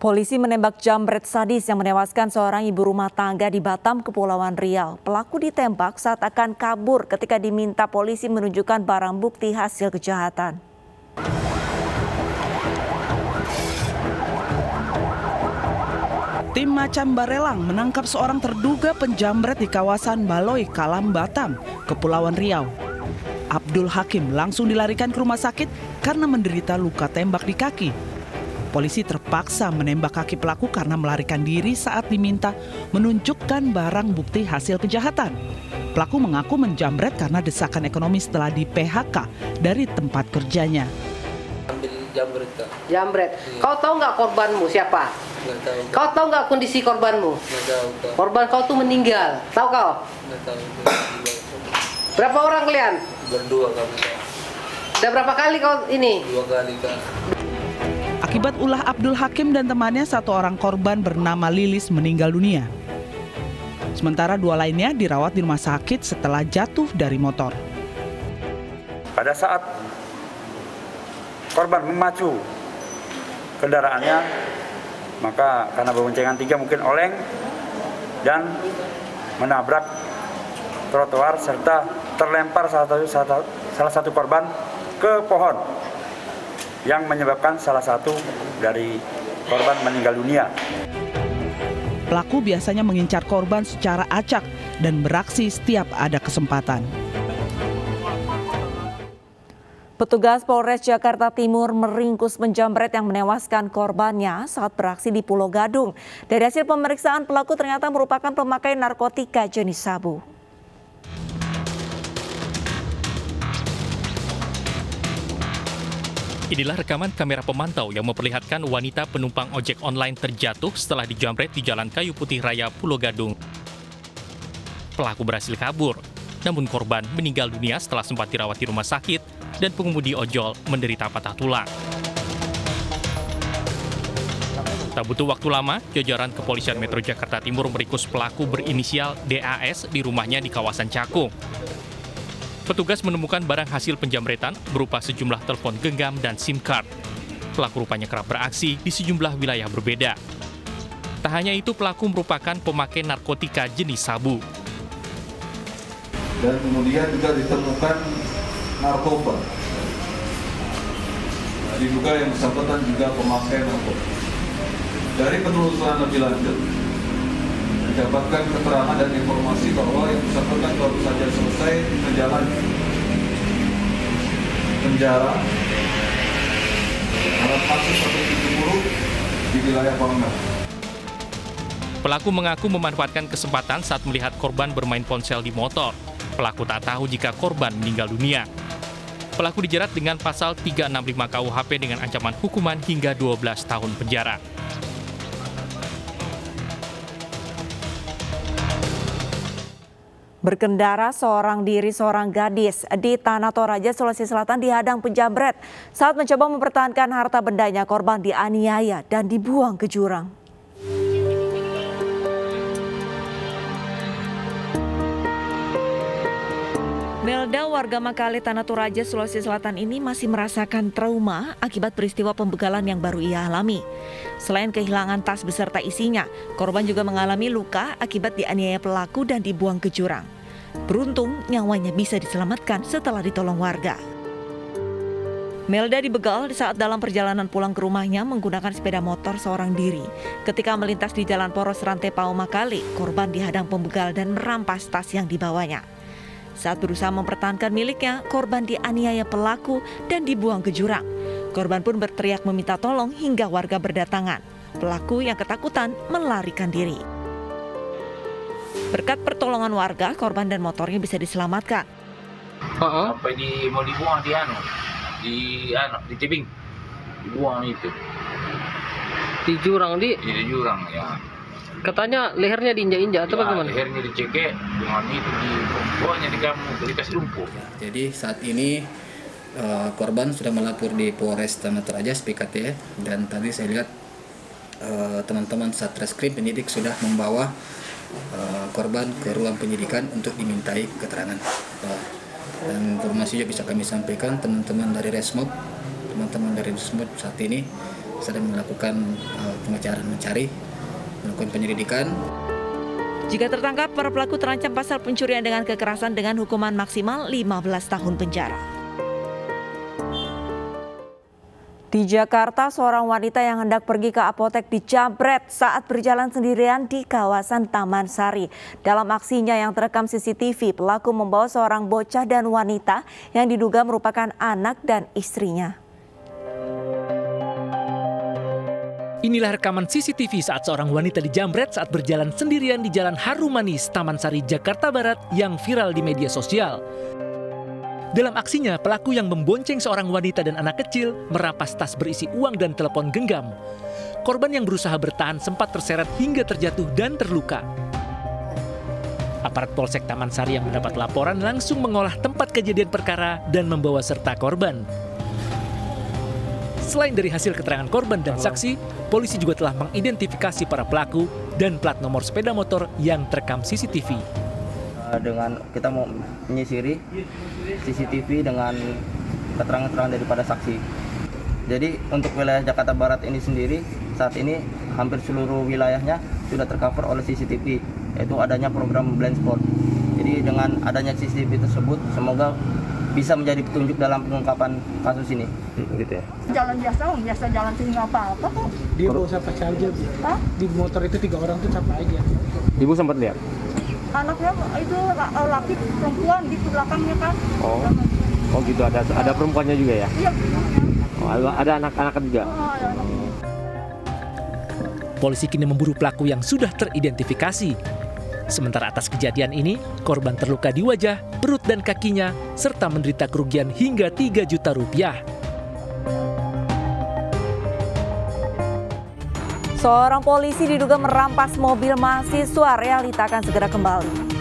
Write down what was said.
Polisi menembak jambret sadis yang menewaskan seorang ibu rumah tangga di Batam, Kepulauan Riau. Pelaku ditembak saat akan kabur ketika diminta polisi menunjukkan barang bukti hasil kejahatan. Tim Macam Barelang menangkap seorang terduga penjambret di kawasan Baloi, Kalam, Batam, Kepulauan Riau. Abdul Hakim langsung dilarikan ke rumah sakit karena menderita luka tembak di kaki. Polisi terpaksa menembak kaki pelaku karena melarikan diri saat diminta menunjukkan barang bukti hasil kejahatan. Pelaku mengaku menjambret karena desakan ekonomi setelah di PHK dari tempat kerjanya. Ambil jambret, Kak. Jambret. Iya. Kau tahu nggak korbanmu siapa? Nggak tahu. Kau tahu nggak kondisi korbanmu? Nggak tahu, Kak. Korban kau tuh meninggal. Tahu kau? Nggak tahu, Kak. Berapa orang kalian? Berdua kami, Kak. Udah berapa kali kau ini? 2 kali, Kak. Akibat ulah Abdul Hakim dan temannya, satu orang korban bernama Lilis meninggal dunia. Sementara 2 lainnya dirawat di rumah sakit setelah jatuh dari motor. Pada saat korban memacu kendaraannya, maka karena berboncengan 3 mungkin oleng dan menabrak trotoar serta terlempar salah satu korban ke pohon yang menyebabkan salah satu dari korban meninggal dunia. Pelaku biasanya mengincar korban secara acak dan beraksi setiap ada kesempatan. Petugas Polres Jakarta Timur meringkus penjambret yang menewaskan korbannya saat beraksi di Pulau Gadung. Dari hasil pemeriksaan, pelaku ternyata merupakan pemakai narkotika jenis sabu. Inilah rekaman kamera pemantau yang memperlihatkan wanita penumpang ojek online terjatuh setelah dijambret di Jalan Kayu Putih Raya, Pulau Gadung. Pelaku berhasil kabur, namun korban meninggal dunia setelah sempat dirawat di rumah sakit dan pengemudi ojol menderita patah tulang. Tak butuh waktu lama, jajaran Kepolisian Metro Jakarta Timur meringkus pelaku berinisial DAS di rumahnya di kawasan Cakung. Petugas menemukan barang hasil penjambretan berupa sejumlah telepon genggam dan SIM card. Pelaku rupanya kerap beraksi di sejumlah wilayah berbeda. Tak hanya itu, pelaku merupakan pemakai narkotika jenis sabu. Dan kemudian juga ditemukan narkoba. Diduga yang bersangkutan juga pemakai narkoba. Dari penelusuran lebih lanjut, mendapatkan keterangan dan informasi bahwa yang bersangkutan baru saja selesai menjalani penjara dalam kasus 170 di wilayah Bangka. Pelaku mengaku memanfaatkan kesempatan saat melihat korban bermain ponsel di motor. Pelaku tak tahu jika korban meninggal dunia. Pelaku dijerat dengan pasal 365 KUHP dengan ancaman hukuman hingga 12 tahun penjara. Berkendara seorang diri seorang gadis di Tanah Toraja, Sulawesi Selatan dihadang penjambret saat mencoba mempertahankan harta bendanya. Korban dianiaya dan dibuang ke jurang. Melda, warga Makale, Tanah Toraja, Sulawesi Selatan ini masih merasakan trauma akibat peristiwa pembegalan yang baru ia alami. Selain kehilangan tas beserta isinya, korban juga mengalami luka akibat dianiaya pelaku dan dibuang ke jurang. Beruntung nyawanya bisa diselamatkan setelah ditolong warga. Melda dibegal saat dalam perjalanan pulang ke rumahnya menggunakan sepeda motor seorang diri. Ketika melintas di Jalan Poros Rantai Pau Makale, korban dihadang pembegal dan merampas tas yang dibawanya. Saat berusaha mempertahankan miliknya, korban dianiaya pelaku dan dibuang ke jurang. Korban pun berteriak meminta tolong hingga warga berdatangan. Pelaku yang ketakutan melarikan diri. Berkat pertolongan warga, korban dan motornya bisa diselamatkan. Sampai mau dibuang di tebing. Dibuang itu. Di jurang Di jurang ya. katanya lehernya diinjak-injak atau bagaimana? Lehernya dicekek, dengan itu dibawanya dikasih lumpur. Jadi saat ini korban sudah melapor di Polres Tanah Toraja PKT dan tadi saya lihat teman-teman Satreskrim penyidik sudah membawa korban ke ruang penyidikan untuk dimintai keterangan. Dan informasi juga bisa kami sampaikan teman-teman dari Resmob saat ini sedang melakukan pengejaran melakukan penyelidikan. Jika tertangkap, para pelaku terancam pasal pencurian dengan kekerasan dengan hukuman maksimal 15 tahun penjara. Di Jakarta, seorang wanita yang hendak pergi ke apotek dijambret saat berjalan sendirian di kawasan Taman Sari. Dalam aksinya yang terekam CCTV, pelaku membawa seorang bocah dan wanita yang diduga merupakan anak dan istrinya. Inilah rekaman CCTV saat seorang wanita dijambret saat berjalan sendirian di Jalan Harum Manis, Taman Sari, Jakarta Barat yang viral di media sosial. Dalam aksinya, pelaku yang membonceng seorang wanita dan anak kecil merampas tas berisi uang dan telepon genggam. Korban yang berusaha bertahan sempat terseret hingga terjatuh dan terluka. Aparat Polsek Taman Sari yang mendapat laporan langsung mengolah tempat kejadian perkara dan membawa serta korban. Selain dari hasil keterangan korban dan saksi, polisi juga telah mengidentifikasi para pelaku dan plat nomor sepeda motor yang terekam CCTV. Dengan kita mau menyisiri CCTV dengan keterangan-keterangan daripada saksi. Jadi untuk wilayah Jakarta Barat ini sendiri saat ini hampir seluruh wilayahnya sudah tercover oleh CCTV, yaitu adanya program blind spot. Jadi dengan adanya CCTV tersebut semoga bisa menjadi petunjuk dalam pengungkapan kasus ini. Gitu ya. Jalan biasa jalan sini nggak apa-apa kok. Dia bawa siapa saja? Di motor itu 3 orang tuh siapa aja? Ibu sempat lihat? Anaknya itu laki perempuan di belakangnya kan. Oh gitu, ada perempuannya juga ya? Iya. Oh, ada anak-anak juga. Polisi kini memburu pelaku yang sudah teridentifikasi. Sementara atas kejadian ini, korban terluka di wajah, perut dan kakinya, serta menderita kerugian hingga 3 juta rupiah. Seorang polisi diduga merampas mobil mahasiswa. Realita akan segera kembali.